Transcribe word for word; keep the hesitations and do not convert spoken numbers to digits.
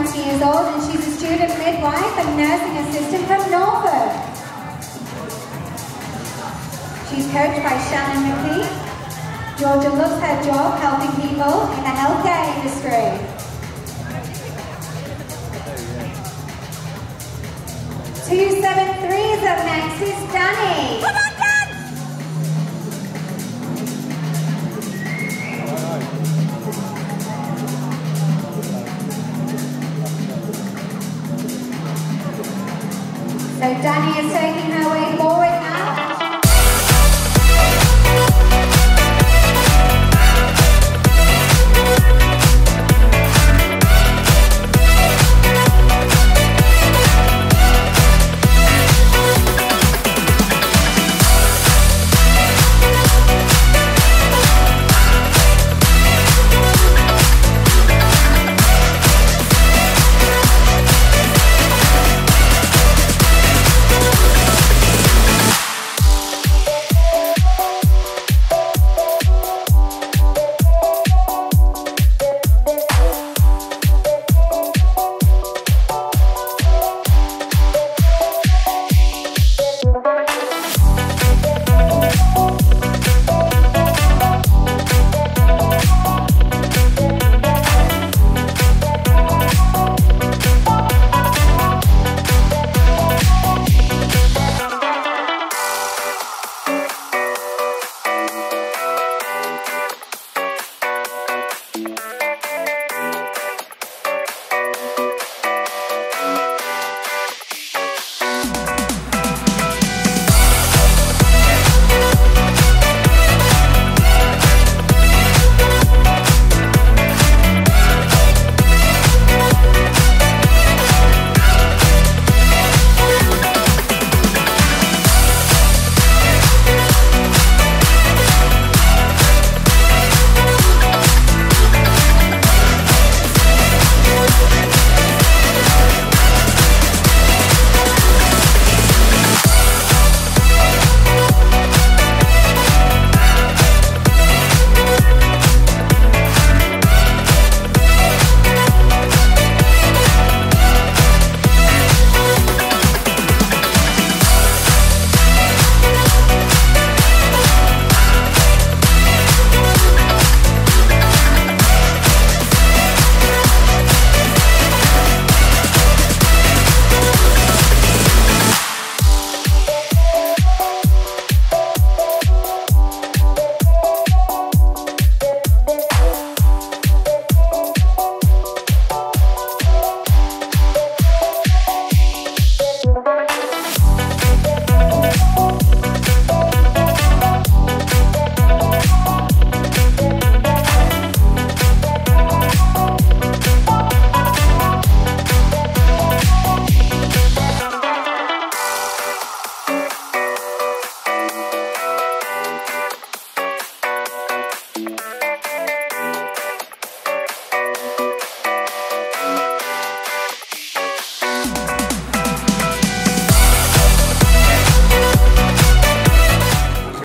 twenty years old and she's a student midwife and nursing assistant from Norfolk. She's coached by Shannon McKee. Georgia loves her job helping people in the healthcare industry. two seven three is up next, is Danny. Come on, Dan! So Danny is taking her way forward